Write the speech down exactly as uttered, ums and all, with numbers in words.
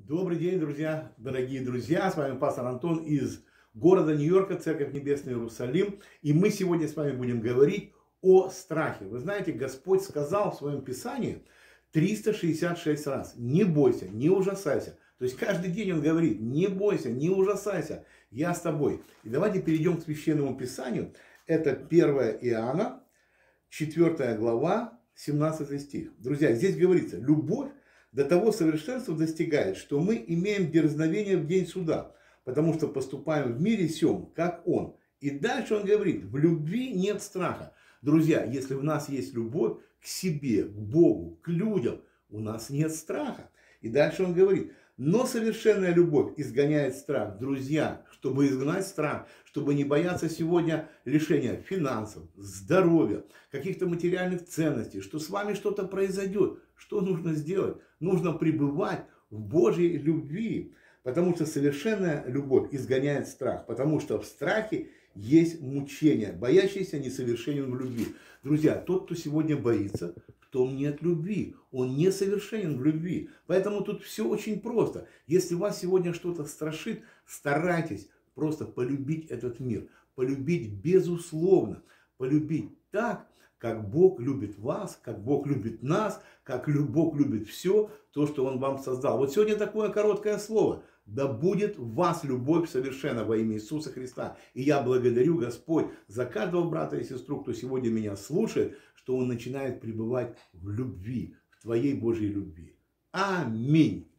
Добрый день, друзья, дорогие друзья, с вами пастор Антон из города Нью-Йорка, Церковь Небесный Иерусалим. И мы сегодня с вами будем говорить о страхе. Вы знаете, Господь сказал в своем Писании триста шестьдесят шесть раз: не бойся, не ужасайся. То есть каждый день Он говорит: не бойся, не ужасайся, я с тобой. И давайте перейдем к Священному Писанию. Это первое Иоанна, четвёртая глава, семнадцатый стих. Друзья, здесь говорится: любовь до того совершенства достигает, что мы имеем дерзновение в день суда, потому что поступаем в мире сем, как Он. И дальше Он говорит: в любви нет страха. Друзья, если в нас есть любовь к себе, к Богу, к людям, у нас нет страха. И дальше Он говорит: но совершенная любовь изгоняет страх. Друзья, чтобы изгнать страх, чтобы не бояться сегодня лишения финансов, здоровья, каких-то материальных ценностей, что с вами что-то произойдет, что нужно сделать? Нужно пребывать в Божьей любви, потому что совершенная любовь изгоняет страх, потому что в страхе есть мучение, боящийся несовершенен в любви. Друзья, тот, кто сегодня боится, в том нет любви, он несовершенен в любви. Поэтому тут все очень просто. Если вас сегодня что-то страшит, старайтесь просто полюбить этот мир, полюбить безусловно, полюбить так, как Бог любит вас, как Бог любит нас, как Бог любит все то, что Он вам создал. Вот сегодня такое короткое слово: да будет в вас любовь совершенна во имя Иисуса Христа. И я благодарю, Господь, за каждого брата и сестру, кто сегодня меня слушает, что он начинает пребывать в любви, в Твоей Божьей любви. Аминь.